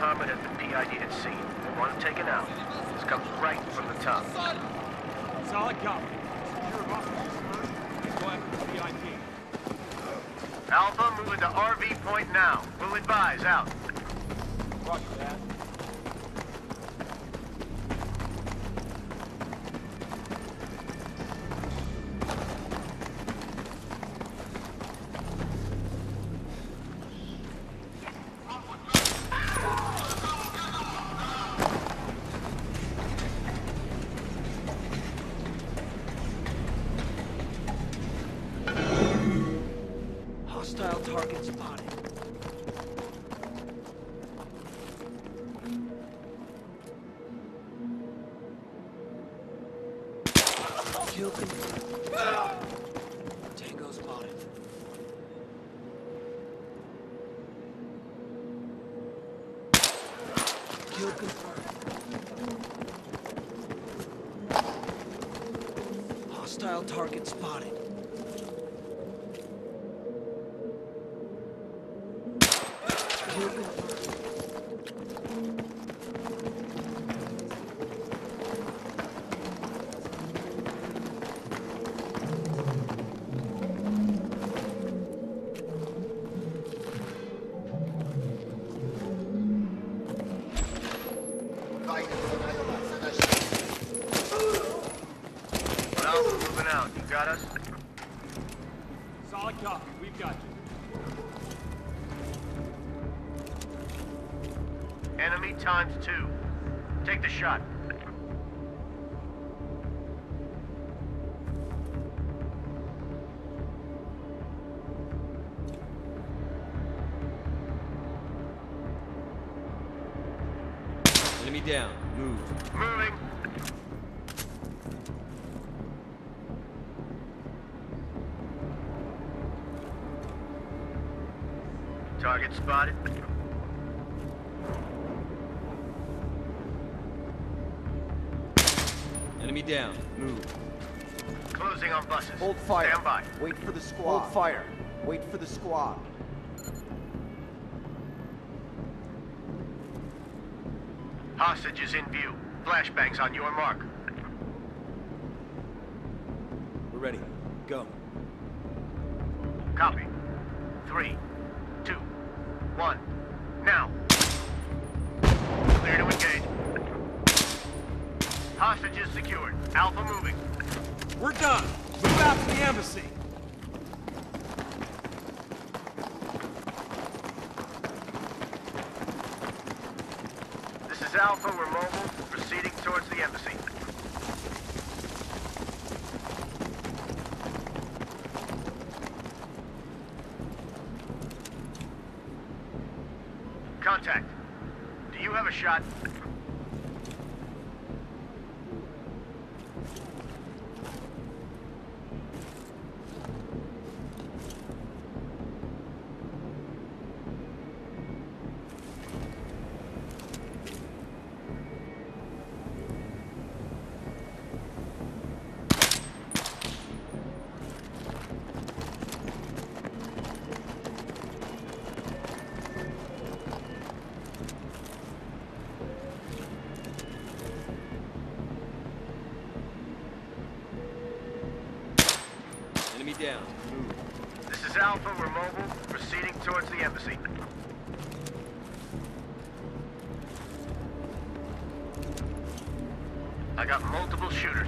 Muhammad has been PID'd at sea. One taken out. This comes right from the top. Solid copy. Secure hostages first. Go after the PID. Alpha, moving to RV point now. We'll advise, out. Roger that. Hostile target spotted. Kill confirmed. Tango spotted. Kill confirmed. Hostile target spotted. Kill confirmed. Well, moving out. You got us? Solid copy. We've got you. Enemy ×2. Take the shot. Enemy down. Move. Moving. Target spotted. Enemy down. Move. Closing on buses. Hold fire. Stand by. Wait for the squad. Hold fire. Wait for the squad. Hostages in view. Flashbangs on your mark. We're ready. Go. Copy. 3, 2, 1. Now. Clear to engage. Hostages secured. Alpha moving. We're done. Move out to the embassy. This is Alpha. We're mobile. Proceeding towards the embassy. Contact. Do you have a shot? Enemy down. Move. This is Alpha. We're mobile. Proceeding towards the embassy. I got multiple shooters.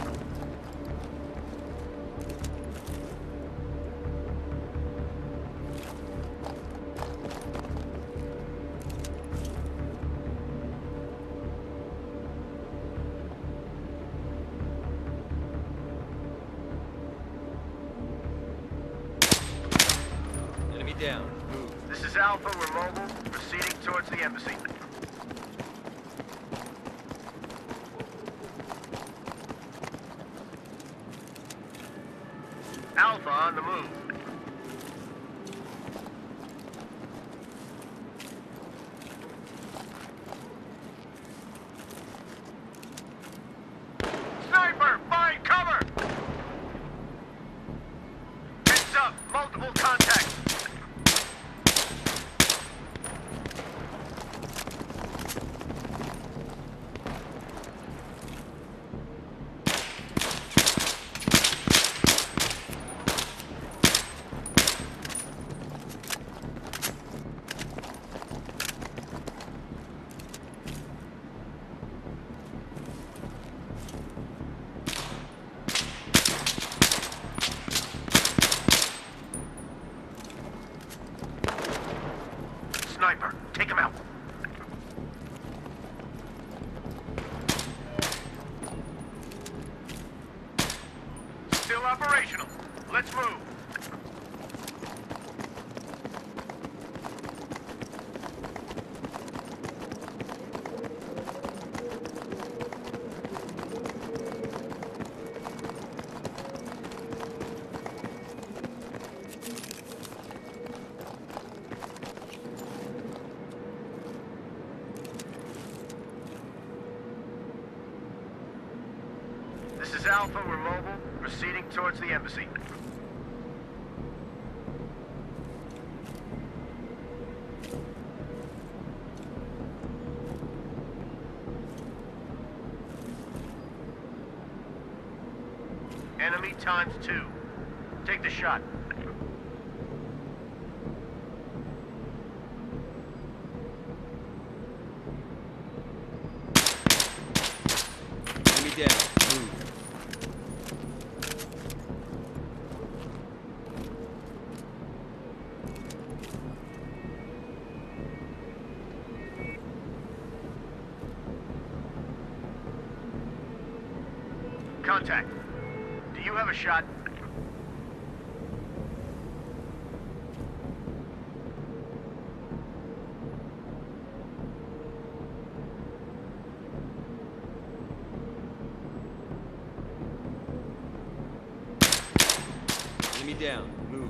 Enemy down. Move. This is Alpha. We're mobile. Proceeding towards the embassy. Alpha on the move. Sniper! Find cover! Heads up! Multiple contacts! Take him out. Still operational. Let's move. This is Alpha, we're mobile, proceeding towards the embassy. Enemy ×2. Take the shot. Enemy down. Move. Contact. Do you have a shot? Enemy down. Move.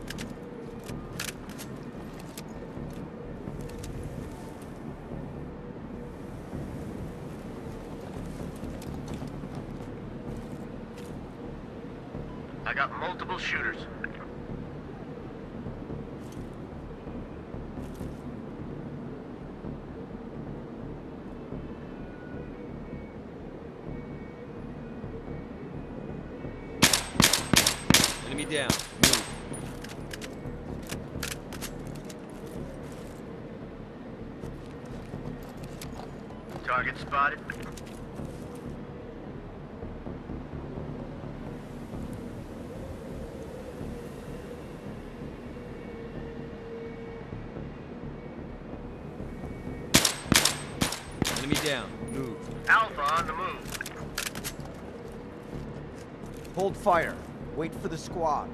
I got multiple shooters. Enemy down. Move. Target spotted. Enemy down. Move. Alpha on the move. Hold fire. Wait for the squad.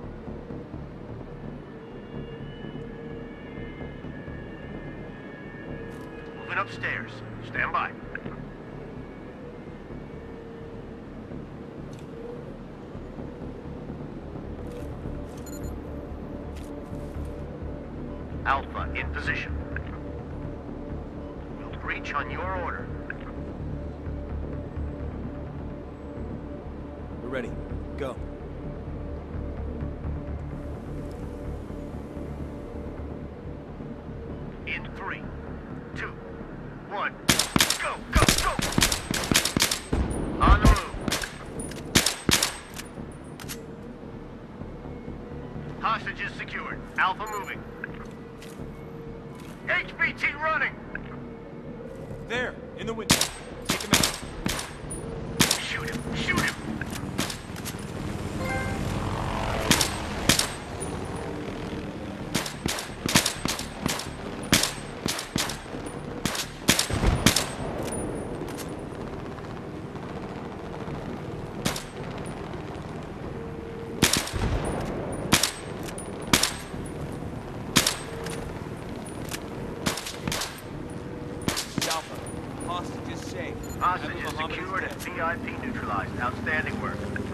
Moving upstairs. Stand by. Alpha in position. We'll breach on your order. We're ready. Go. In 3, 2, 1. Go, go, go! On the move. Hostages secured. Alpha moving. HBT running! There, in the window. Take him out. Shoot him! Shoot him! Alpha, hostage is safe. Hostages secured and VIP neutralized. Outstanding work.